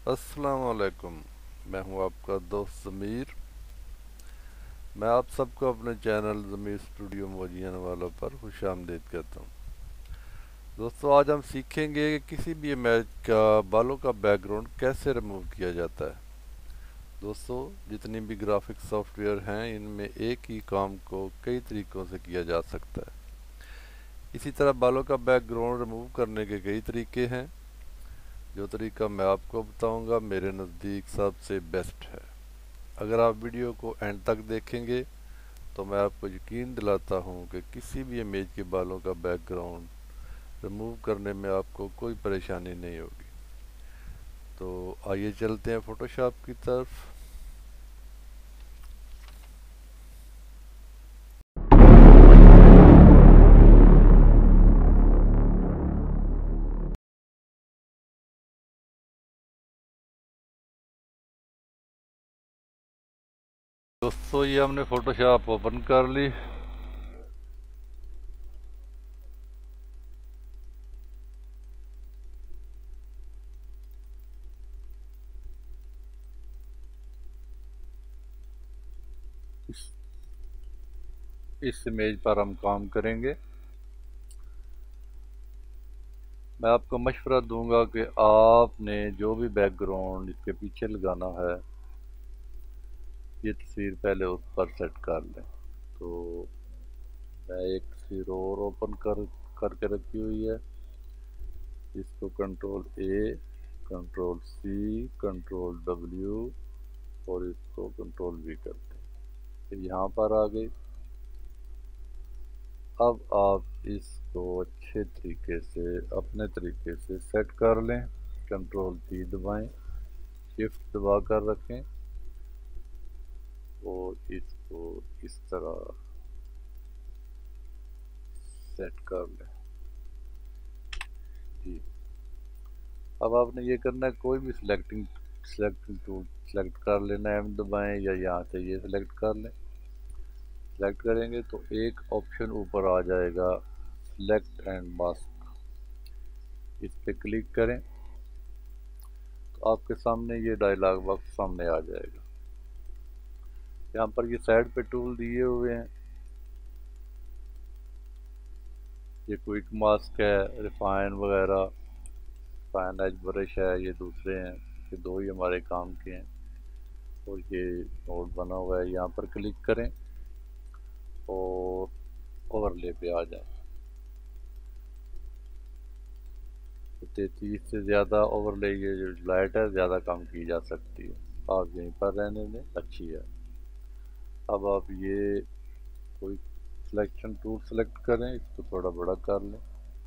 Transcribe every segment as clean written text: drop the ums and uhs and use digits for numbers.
अस्सलाम वालेकुम। मैं हूं आपका दोस्त ज़मीर। मैं आप सबको अपने चैनल ज़मीर स्टूडियो मोजियान वालों पर खुशामदीद कहता हूं। दोस्तों, आज हम सीखेंगे कि किसी भी इमेज का बालों का बैकग्राउंड कैसे रिमूव किया जाता है। दोस्तों, जितनी भी ग्राफिक सॉफ्टवेयर हैं इनमें एक ही काम को कई तरीक़ों से किया जा सकता है। इसी तरह बालों का बैकग्राउंड रिमूव करने के कई तरीके हैं। जो तरीका मैं आपको बताऊंगा मेरे नज़दीक सबसे बेस्ट है। अगर आप वीडियो को एंड तक देखेंगे तो मैं आपको यकीन दिलाता हूँ कि किसी भी इमेज के बालों का बैकग्राउंड रिमूव करने में आपको कोई परेशानी नहीं होगी। तो आइए चलते हैं फ़ोटोशॉप की तरफ। दोस्तों, ये हमने फ़ोटोशॉप ओपन कर ली। इस इमेज पर हम काम करेंगे। मैं आपको मशवरा दूंगा कि आपने जो भी बैकग्राउंड इसके पीछे लगाना है ये तस्वीर पहले उस पर सेट कर लें। तो मैं एक तस्वीर और ओपन करके रखी हुई है। इसको control A, control C, control W और इसको कंट्रोल वी करते हैं। फिर यहाँ पर आ गई। अब आप इसको अच्छे तरीके से अपने तरीके से सेट कर लें। कंट्रोल की दबाएं, शिफ्ट दबा कर रखें और इसको इस तरह सेट कर लें। जी, अब आपने ये करना है, कोई भी सिलेक्टिंग टूल सेलेक्ट कर लेना है, एम दबाएं या यहाँ से ये सिलेक्ट कर लें। सेलेक्ट करेंगे तो एक ऑप्शन ऊपर आ जाएगा सेलेक्ट एंड मास्क। इस पे क्लिक करें तो आपके सामने ये डायलॉग बॉक्स सामने आ जाएगा। यहाँ पर ये साइड पे टूल दिए हुए हैं। ये क्विक मास्क है, रिफाइन वगैरह, फाइन एज ब्रश है, ये दूसरे हैं। ये दो ही हमारे काम के हैं। और ये नोट बना हुआ है, यहाँ पर क्लिक करें और ओवरले पे आ जाए। 33 से ज़्यादा ओवरले ये जो लाइट है ज़्यादा कम की जा सकती है। आप यहीं पर रहने दें, अच्छी है। अब आप ये कोई सिलेक्शन टूल सेलेक्ट करें, इसको थोड़ा बड़ा कर लें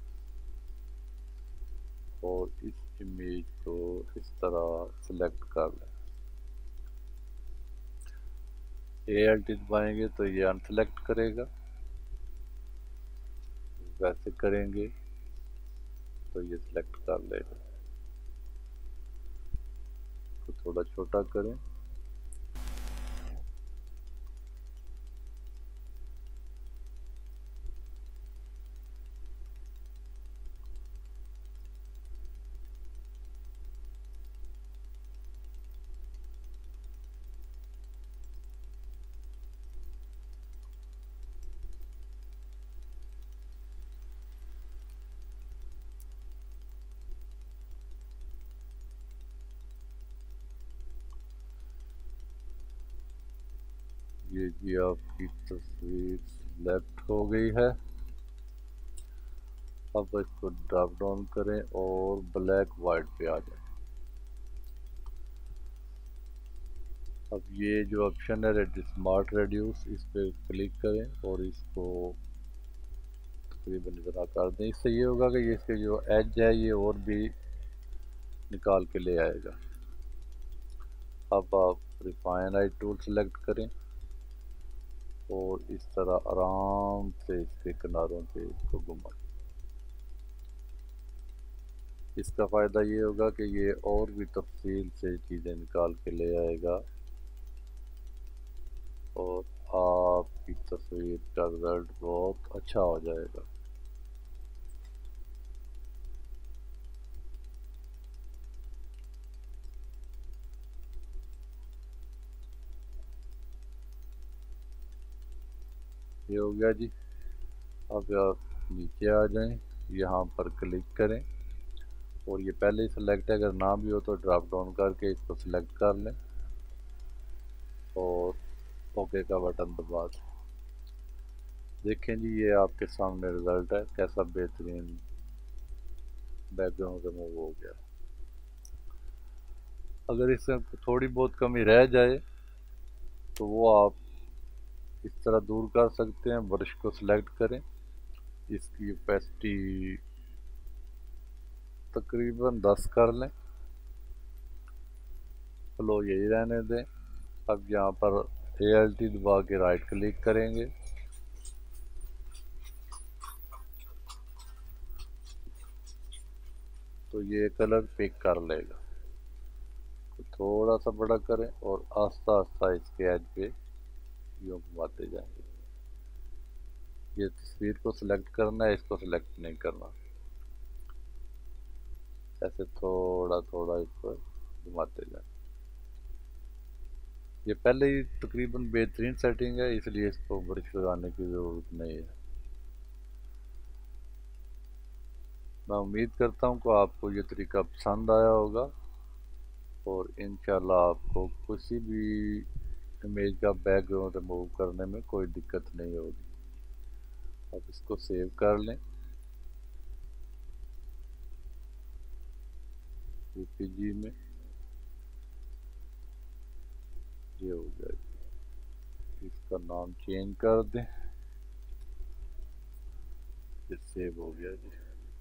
और इस इमेज को इस तरह सिलेक्ट कर लें। ALT दबाएंगे तो ये अनसेलेक्ट करेगा, वैसे करेंगे तो ये सिलेक्ट कर लेगा। तो थोड़ा छोटा करें। ये जी आपकी तस्वीर सिलेक्ट हो गई है। अब इसको ड्रॉप डाउन करें और ब्लैक वाइट पे आ जाए। अब ये जो ऑप्शन है स्मार्ट रेड्यूस, इस पर क्लिक करें और इसको तकरीबन इतना कर दें। इससे ये होगा कि ये इसके जो एज है ये और भी निकाल के ले आएगा। अब आप रिफाइन आई टूल सेलेक्ट करें और इस तरह आराम से इसके किनारों पे इसको घुमाएं। इसका फ़ायदा ये होगा कि ये और भी तफसील से चीज़ें निकाल के ले आएगा और आपकी तस्वीर का रिज़ल्ट बहुत अच्छा हो जाएगा। ये हो गया जी। अब आप नीचे आ जाएं, यहाँ पर क्लिक करें और ये पहले ही सिलेक्ट है, अगर ना भी हो तो ड्रॉप डाउन करके इसको सिलेक्ट कर लें और ओके का बटन दबा दें। देखें जी, ये आपके सामने रिजल्ट है, कैसा बेहतरीन बैकग्राउंड रिमूव हो गया। अगर इसमें थोड़ी बहुत कमी रह जाए तो वो आप इस तरह दूर कर सकते हैं। ब्रश को सिलेक्ट करें, इसकी ओपेसिटी तकरीबन 10 कर लें, फ्लो यही रहने दें। अब यहाँ पर ALT दबा के राइट क्लिक करेंगे, तो ये कलर पिक कर लेगा। तो थोड़ा सा बड़ा करें और आस्ता आस्ता इसके एज पे यूँ घुमाते जाएंगे। ये तस्वीर को सिलेक्ट करना है, इसको सिलेक्ट नहीं करना। ऐसे थोड़ा थोड़ा इसको घुमाते जाए। ये पहले ही तकरीबन बेहतरीन सेटिंग है, इसलिए इसको ब्रश लगाने की ज़रूरत नहीं है। मैं उम्मीद करता हूँ कि आपको ये तरीका पसंद आया होगा और इंशाल्लाह आपको किसी भी इमेज का बैकग्राउंड रिमूव करने में कोई दिक्कत नहीं होगी। अब इसको सेव कर लें PPG में। ये हो गया, इसका नाम चेंज कर दें, ये सेव हो गया जी।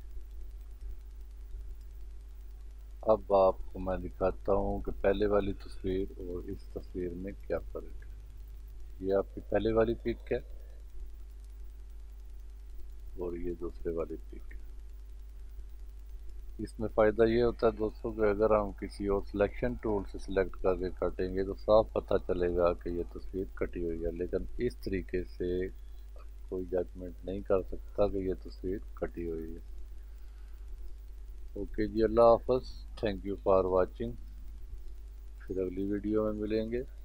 अब आपको मैं दिखाता हूँ कि पहले वाली तस्वीर और इस तस्वीर में क्या फ़र्क है। ये आपकी पहले वाली पिक है और ये दूसरे वाली पिक है। इसमें फ़ायदा ये होता है दोस्तों कि अगर हम किसी और सिलेक्शन टूल से सिलेक्ट करके काटेंगे तो साफ पता चलेगा कि ये तस्वीर कटी हुई है, लेकिन इस तरीके से कोई जजमेंट नहीं कर सकता कि ये तस्वीर कटी हुई है। ओके जी, अल्लाह हाफ़िज़, थैंक यू फॉर वाचिंग। फिर अगली वीडियो में मिलेंगे।